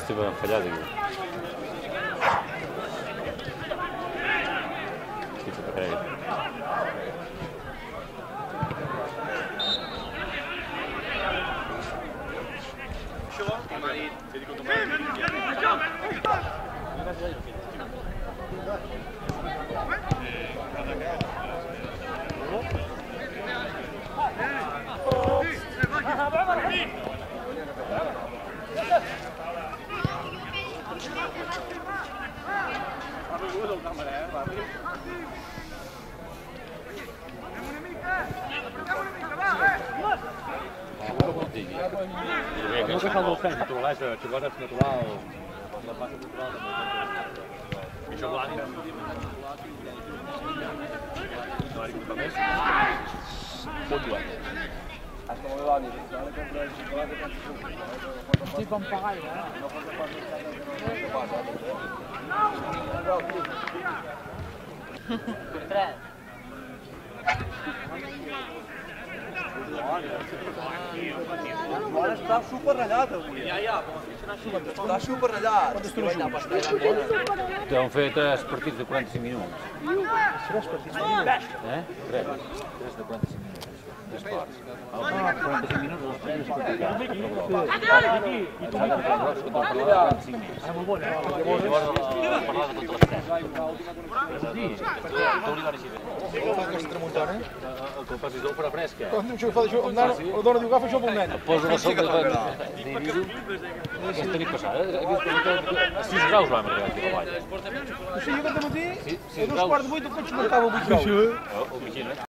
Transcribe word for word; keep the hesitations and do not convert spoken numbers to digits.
esteve fallat aquí. Sí, se pega. No que fa molt feina, tu la xocolata és natural, la massa natural també. I xocolata? No ha dit més? Tot duat. Estic com pagaire, eh? Tres. Joan està superratllat avui. Ja, ja, està superratllat. Quantes estones? Vam fer tres partits de quaranta-cinc minuts. Tres partits de minuts? Eh? Tres. Tres de quaranta-cinc minuts. Tres quarts. quaranta-cinc minuts els tres de quaranta-cinc minuts. I tu m'hi fas? Que t'ho parlava de quaranta-cinc minuts. Ah, molt bona. Llavors parlava de totes les tres. És a dir, tu li dones així bé. Aquesta tramuntana? Que ho facis d'ou per a fresca. Quan diu això, el dona diu, agafa això pel nen. Et poso la sopa de diviso. Aquesta nit passada, a sis graus vam arribar aquí a la vall. O sigui, aquest matí, Sí, a sis dos graus. quarts de vuit, el cotxe marcava vuit graus. O vigila.